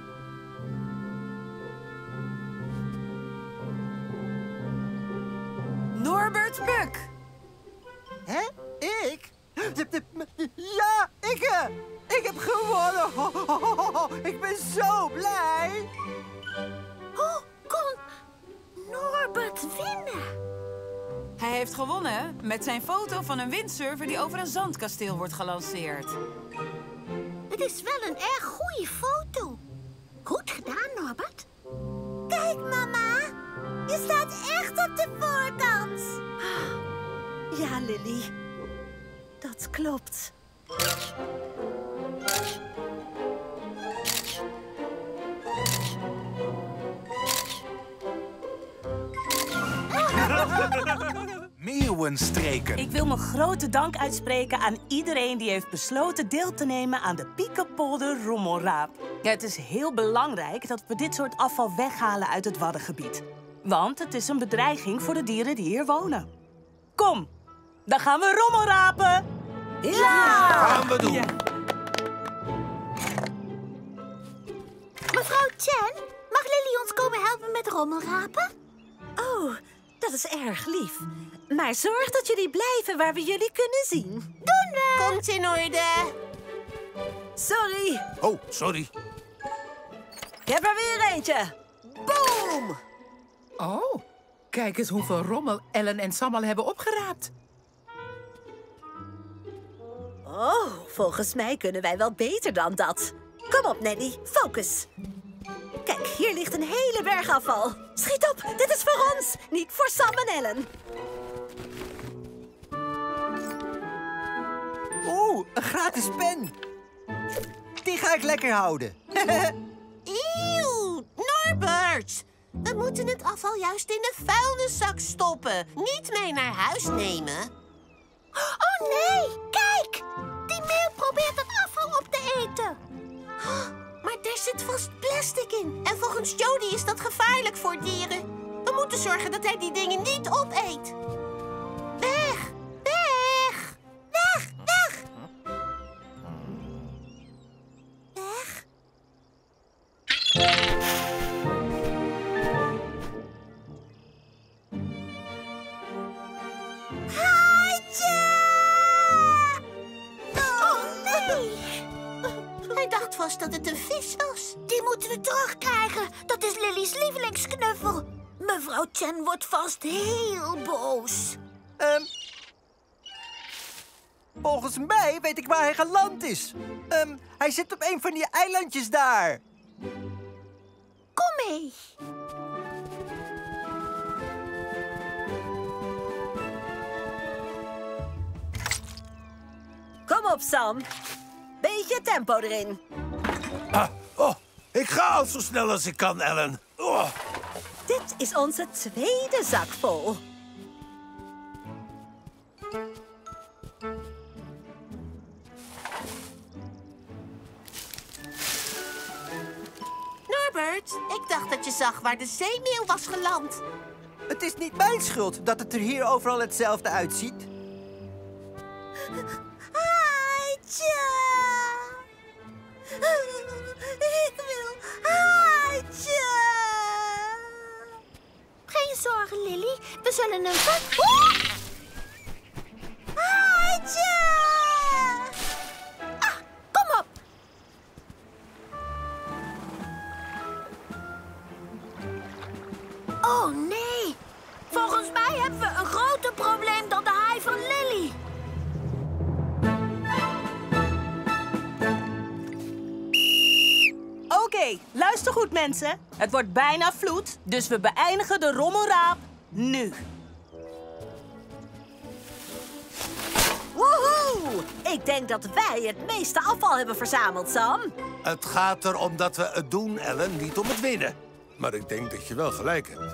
Norbert Puk. Hè? Ik? Ja, ik! Ik heb gewonnen! Ik ben zo blij! Hoe kon Norbert winnen? Hij heeft gewonnen met zijn foto van een windsurfer die over een zandkasteel wordt gelanceerd. Het is wel een erg goede foto. Goed gedaan, Norbert. Kijk, mama. Je staat echt op de voorkant. Ja, Lily. Dat klopt. Meeuwenstreken. Ik wil mijn grote dank uitspreken aan iedereen die heeft besloten deel te nemen aan de Piekepolder Rommelraap. Ja, het is heel belangrijk dat we dit soort afval weghalen uit het Waddengebied. Want het is een bedreiging voor de dieren die hier wonen. Kom, dan gaan we rommelrapen! Ja! Gaan we doen! Ja. Mevrouw Chen, mag Lily ons komen helpen met rommelrapen? Oh, dat is erg lief. Maar zorg dat jullie blijven waar we jullie kunnen zien. Doen we! Komt in orde. Sorry. Oh, sorry. Ik heb er weer eentje. Boom! Oh, kijk eens hoeveel rommel Ellen en Sam al hebben opgeraapt. Oh, volgens mij kunnen wij wel beter dan dat. Kom op, Nelly, focus. Kijk, hier ligt een hele berg afval. Schiet op, dit is voor ons, niet voor Sam en Ellen. Oeh, een gratis pen. Die ga ik lekker houden. Eeuw, Norbert. We moeten het afval juist in de vuilniszak stoppen. Niet mee naar huis nemen. Oh nee, kijk! Die meeuw probeert het afval op te eten. Maar er zit vast plastic in. En volgens Jody is dat gevaarlijk voor dieren. We moeten zorgen dat hij die dingen niet opeet. Weg! Weg! Weg! Weg! Weg! Oh nee! Hij dacht vast dat het een vis was. Die moeten we terugkrijgen. Dat is Lily's lievelingsknuffel. Mevrouw Chen wordt vast heel boos. Um, volgens mij weet ik waar hij geland is. Um, hij zit op een van die eilandjes daar. Kom mee. Kom op, Sam. Beetje tempo erin. Ah, oh, ik ga al zo snel als ik kan, Ellen. Oh. Dit is onze tweede zak vol. Norbert, ik dacht dat je zag waar de zeemeeuw was geland. Het is niet mijn schuld dat het er hier overal hetzelfde uitziet. Haitje! Ik wil Haitje! Geen zorgen, Lily. We zullen hem van... Oh! Haitje! Ah, kom op! Oh nee! Volgens mij hebben we een groter probleem dan de haai van Lily. Oké, okay, luister goed mensen. Het wordt bijna vloed, dus we beëindigen de rommelraap nu. Woehoe! Ik denk dat wij het meeste afval hebben verzameld, Sam. Het gaat erom dat we het doen, Ellen, niet om het winnen. Maar ik denk dat je wel gelijk hebt.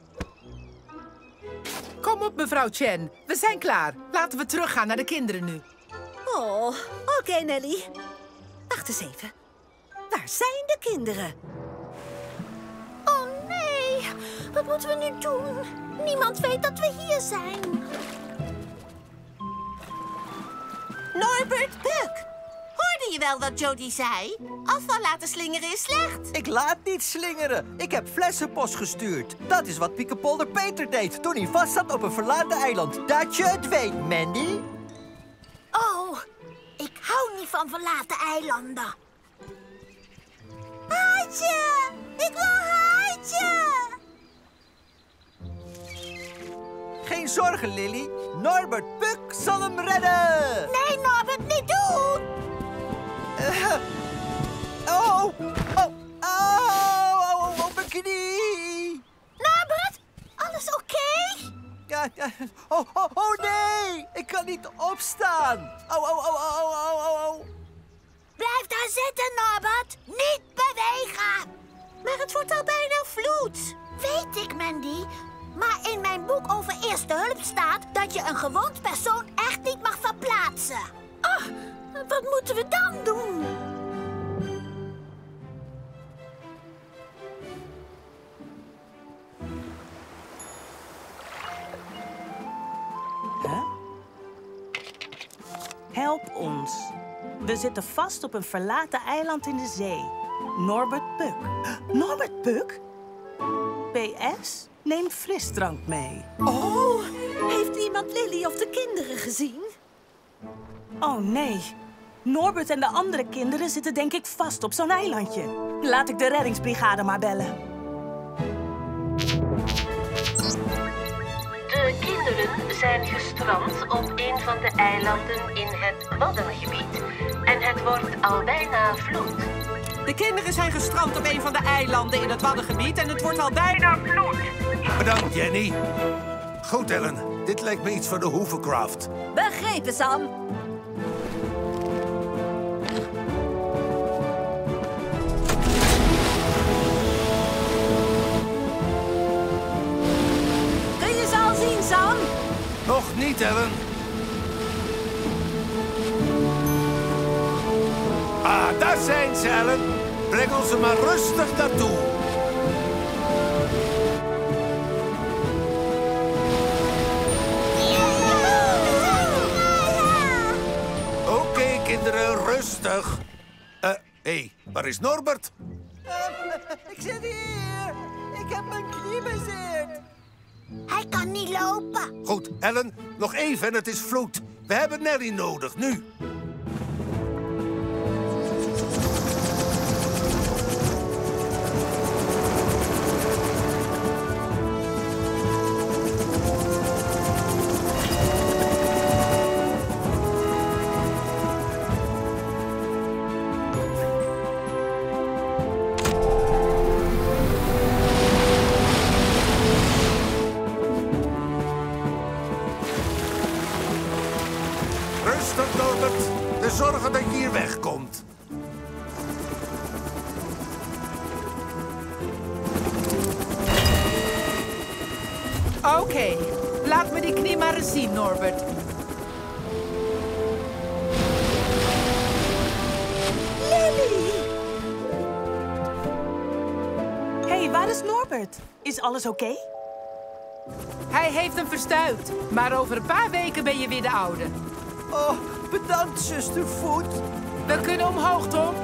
Kom op, mevrouw Chen. We zijn klaar. Laten we teruggaan naar de kinderen nu. Oh, oké, okay, Nelly. Wacht eens even. Waar zijn de kinderen? Oh nee, wat moeten we nu doen? Niemand weet dat we hier zijn. Norbert, Puck. Hoorde je wel wat Jody zei? Afval laten slingeren is slecht. Ik laat niet slingeren. Ik heb flessenpost gestuurd. Dat is wat Piekepolder Peter deed toen hij vast zat op een verlaten eiland. Dat je het weet, Mandy. Oh, ik hou niet van verlaten eilanden. Haitje! Ik wil Haitje! Geen zorgen, Lily. Norbert Puck zal hem redden. Nee, Norbert, niet doen! Uh, oh, oh, oh, oh, oh, mijn knie. Norbert, alles oké? Okay? Ja, ja, oh, oh, oh nee, ik kan niet opstaan. Oh, oh, oh, oh, oh, oh, oh. Blijf daar zitten, Norbert. Niet bewegen. Maar het wordt al bijna vloed. Weet ik, Mandy. Maar in mijn boek over eerste hulp staat dat je een gewond persoon echt niet mag verplaatsen. Oh, wat moeten we dan doen? Huh? Help ons. We zitten vast op een verlaten eiland in de zee. Norbert Puck. Norbert Puck? P S? Neem frisdrank mee. Oh, heeft iemand Lily of de kinderen gezien? Oh nee. Norbert en de andere kinderen zitten denk ik vast op zo'n eilandje. Laat ik de reddingsbrigade maar bellen. zijn gestrand op een van de eilanden in het Waddengebied. En het wordt al bijna vloed. De kinderen zijn gestrand op een van de eilanden in het Waddengebied en het wordt al bijna vloed. Bedankt, Jenny. Goed, Ellen. Dit lijkt me iets voor de Hoovercraft. Begrepen, Sam. Kun je ze al zien, Sam? Nog niet, Ellen. Ah, daar zijn ze, Ellen. Breng ons er maar rustig naartoe. Oké, okay, kinderen, rustig. Eh, uh, hé, hey, waar is Norbert? Uh, ik zit hier. Ik heb mijn knie bezeerd. Hij kan niet lopen. Goed, Ellen, nog even en het is vloed. We hebben Nelly nodig, nu. Zorgen dat je hier wegkomt. Oké, okay. Laat me die knie maar eens zien, Norbert. Lily! Hé, hey, waar is Norbert? Is alles oké? Okay? Hij heeft hem verstuikt, maar over een paar weken ben je weer de oude. Oh, bedankt, zuster Voet. We kunnen omhoog, Tom.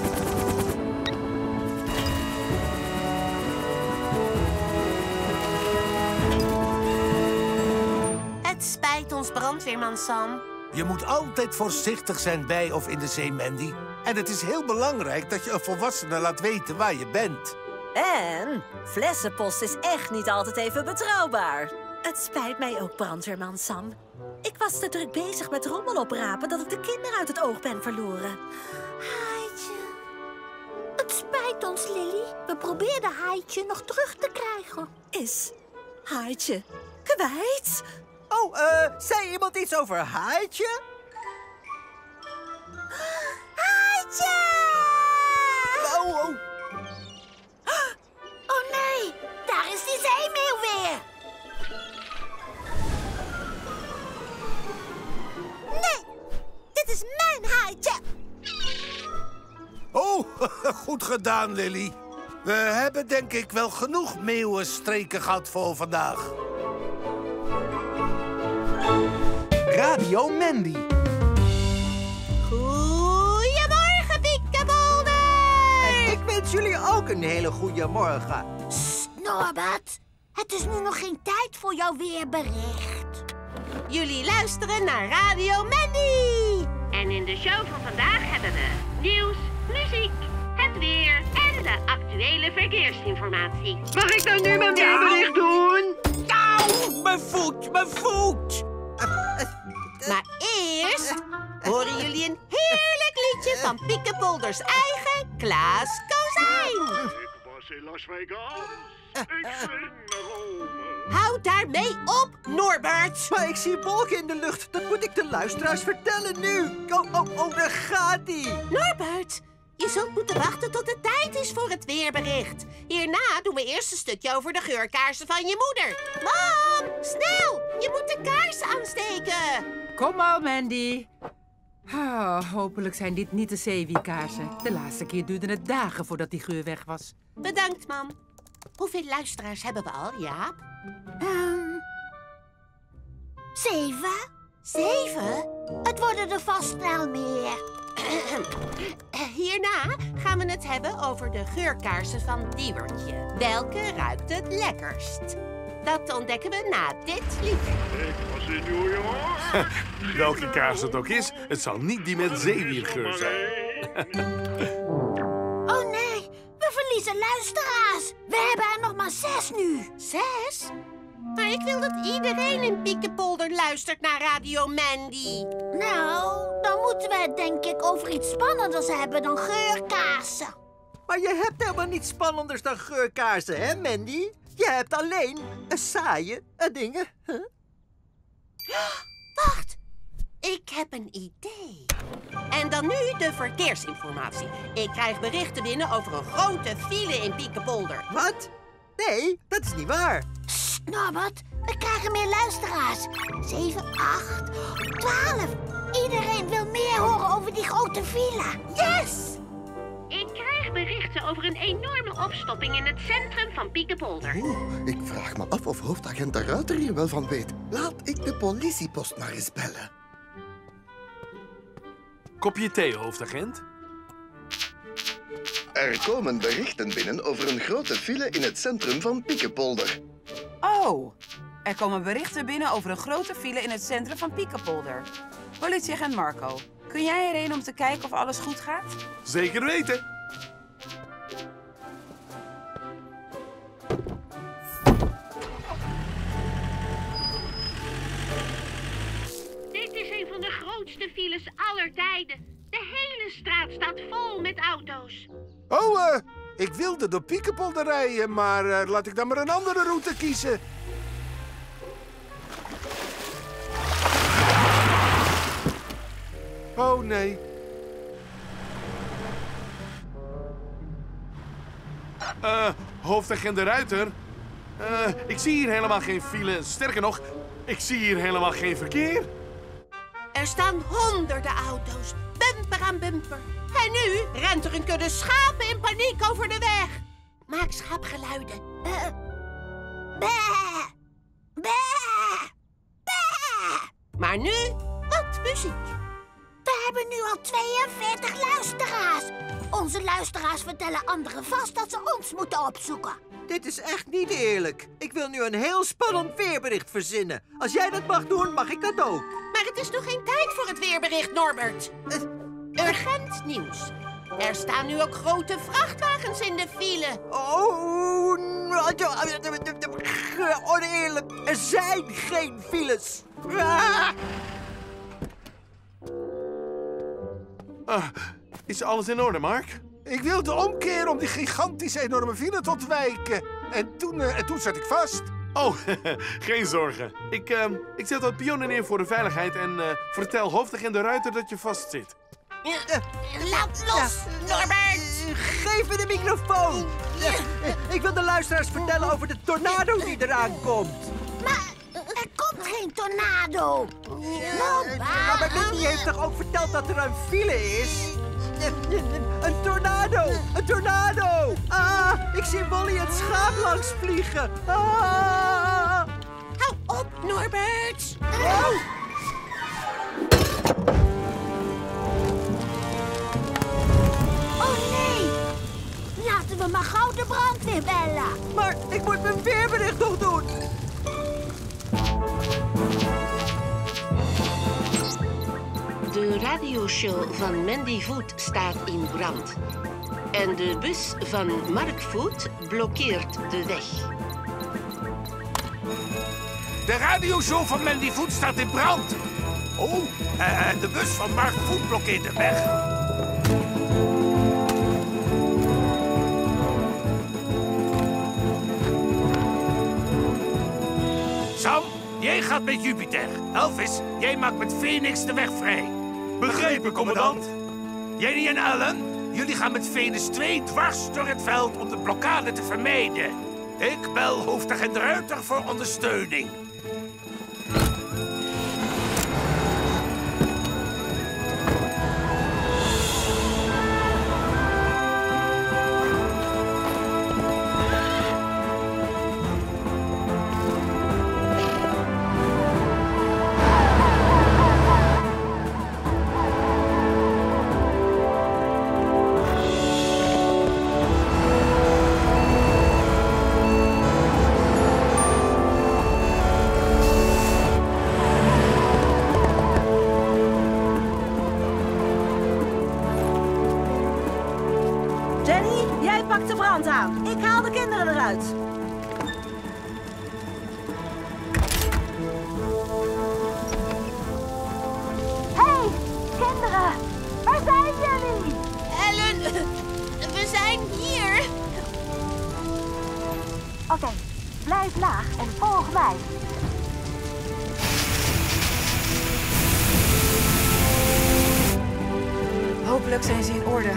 Het spijt ons, brandweerman Sam. Je moet altijd voorzichtig zijn bij of in de zee, Mandy. En het is heel belangrijk dat je een volwassene laat weten waar je bent. En flessenpost is echt niet altijd even betrouwbaar. Het spijt mij ook, brandweerman Sam. Ik was te druk bezig met rommel oprapen dat ik de kinderen uit het oog ben verloren. Haaitje. Het spijt ons, Lily. We probeerden Haaitje nog terug te krijgen. Is Haaitje kwijt? Oh, eh, uh, zei iemand iets over Haaitje? Haaitje! Oh, oh. Oh nee, daar is die zeemeeuw weer. Nee, dit is mijn Haaitje. Oh, goed gedaan, Lily. We hebben denk ik wel genoeg meeuwenstreken gehad voor vandaag. Radio Mandy. Goedemorgen, Piekenbolder! En ik wens jullie ook een hele goede morgen. Sst, Norbert. Het is nu nog geen tijd voor jouw weerbericht. Jullie luisteren naar Radio Mandy. En in de show van vandaag hebben we nieuws, muziek, het weer en de actuele verkeersinformatie. Mag ik dan nu mijn weerbericht doen? Auw, mijn voet, mijn voet! Maar eerst horen jullie een heerlijk liedje van Piekenpolders eigen Klaas Kozijn. Ik was in Las Vegas. Ik ging naar Rome. Houd daarmee op, Norbert. Maar ik zie wolken in de lucht. Dat moet ik de luisteraars vertellen nu. Oh, oh, oh, daar gaat ie. Norbert, je zult moeten wachten tot het tijd is voor het weerbericht. Hierna doen we eerst een stukje over de geurkaarsen van je moeder. Mam, snel! Je moet de kaarsen aansteken. Kom al, Mandy. Oh, hopelijk zijn dit niet de zeewierkaarsen. De laatste keer duurde het dagen voordat die geur weg was. Bedankt, mam. Hoeveel luisteraars hebben we al, Jaap? Um, zeven. Zeven? Het worden er vast wel meer. Hierna gaan we het hebben over de geurkaarsen van Diewertje. Welke ruikt het lekkerst? Dat ontdekken we na dit lied. Ik was in New York. Welke kaars het ook is, het zal niet die met zeewiergeur zijn. Oh nee, we verliezen luisteraars. We hebben er nog maar zes nu. Zes? Maar ik wil dat iedereen in Piekenpolder luistert naar Radio Mandy. Nou, dan moeten we het denk ik over iets spannenders hebben dan geurkaarsen. Maar je hebt helemaal niets spannenders dan geurkaarsen, hè, Mandy? Je hebt alleen een saaie een dingen. Huh? Wacht, ik heb een idee. En dan nu de verkeersinformatie. Ik krijg berichten binnen over een grote file in Piekenpolder. Wat? Nee, dat is niet waar. Sst, Norbert, we krijgen meer luisteraars. Zeven, acht, twaalf. Iedereen wil meer horen over die grote villa. Yes! Ik krijg berichten over een enorme opstopping in het centrum van Piekenpolder. Oeh, ik vraag me af of hoofdagent de Ruiter hier wel van weet. Laat ik de politiepost maar eens bellen. Kopje thee, hoofdagent. Er komen berichten binnen over een grote file in het centrum van Piekenpolder. Oh, er komen berichten binnen over een grote file in het centrum van Piekenpolder. Politieagent Marco, kun jij erheen om te kijken of alles goed gaat? Zeker weten. Dit is een van de grootste files aller tijden. De hele straat staat vol met auto's. Oh, uh, ik wilde door Piekenpolder rijden, maar uh, laat ik dan maar een andere route kiezen. Oh, nee. Uh, hoofdagent de Ruiter. Uh, ik zie hier helemaal geen file. Sterker nog, ik zie hier helemaal geen verkeer. Er staan honderden auto's, bumper aan bumper. En nu rent er een kudde schapen in paniek over de weg. Maak schaapgeluiden. Uh, bah, bah, bah. Maar nu wat muziek. We hebben nu al tweeënveertig luisteraars. Onze luisteraars vertellen anderen vast dat ze ons moeten opzoeken. Dit is echt niet eerlijk. Ik wil nu een heel spannend weerbericht verzinnen. Als jij dat mag doen, mag ik dat ook. Maar het is nog geen tijd voor het weerbericht, Norbert. Uh, urgent nieuws. Er staan nu ook grote vrachtwagens in de file. Oh, oneerlijk. Er zijn geen files. Ah! Uh, is alles in orde, Mark? Ik wilde omkeren om die gigantische enorme file te ontwijken. En toen, uh, en toen zat ik vast. Oh, geen zorgen. Ik, uh, ik zet wat pionnen neer voor de veiligheid en uh, vertel hoofdagent de Ruiter dat je vastzit. Uh, laat los, Norbert! Geef me de microfoon! Ik wil de luisteraars vertellen over de tornado die eraan komt. Maar er komt geen tornado. Norbert! Maar Minnie heeft toch ook verteld dat er een file is? Een tornado! Een tornado! Ah, ik zie Wally het schaap langs vliegen. Ah! Hou op, Norbert! Oh! Oh nee! Laten we maar gauw de brandweer bellen. Maar ik moet mijn weerbericht nog doen. De radioshow van Mandy Voet staat in brand. En de bus van Mark Voet blokkeert de weg. De radioshow van Mandy Voet staat in brand. Oh, uh, de bus van Mark Voet blokkeert de weg. Sam, jij gaat met Jupiter. Elvis, jij maakt met Phoenix de weg vrij. Begrepen, commandant. Jenny en Allen, jullie gaan met Venus twee dwars door het veld om de blokkade te vermijden. Ik bel hoofdagent Ruiter voor ondersteuning. Pak de brand aan. Ik haal de kinderen eruit. en volg mij. Hopelijk zijn ze in orde.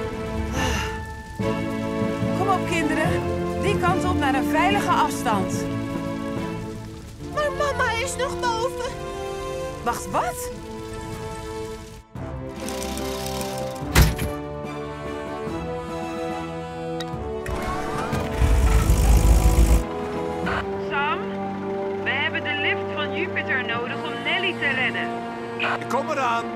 Kom op, kinderen. Die kant op naar een veilige afstand. Maar mama is nog boven. Wacht, wat? Sam, we hebben de lift van Jupiter nodig om Nelly te redden. Ik kom eraan.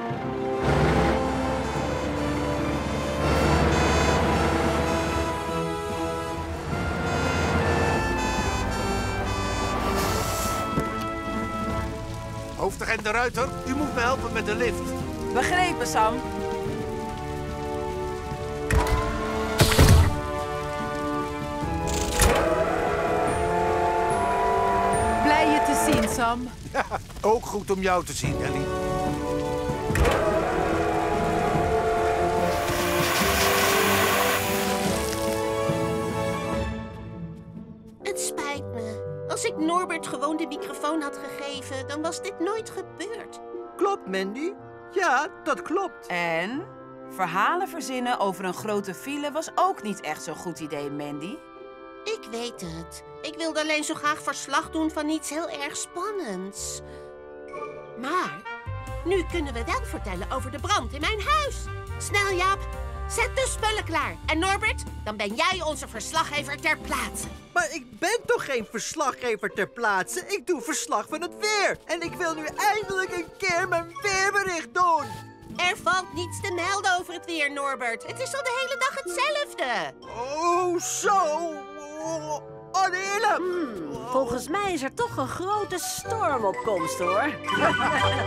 Hoofdagent de Ruiter, u moet me helpen met de lift. Begrepen, Sam. Blij je te zien, Sam. Ja, ook goed om jou te zien, Nelly. Het spijt me. Als ik Norbert gewoon de microfoon had gegeven, dan was dit nooit gebeurd. Klopt, Mandy. Ja, dat klopt. En? Verhalen verzinnen over een grote file was ook niet echt zo'n goed idee, Mandy. Ik weet het. Ik wilde alleen zo graag verslag doen van iets heel erg spannends. Maar nu kunnen we wel vertellen over de brand in mijn huis. Snel, Jaap. Zet de spullen klaar. En Norbert, dan ben jij onze verslaggever ter plaatse. Maar ik ben toch geen verslaggever ter plaatse? Ik doe verslag van het weer. En ik wil nu eindelijk een keer mijn weerbericht doen. Er valt niets te melden over het weer, Norbert. Het is al de hele dag hetzelfde. Oh, zo. Oneerlijk. Hmm, volgens mij is er toch een grote storm op komst, hoor.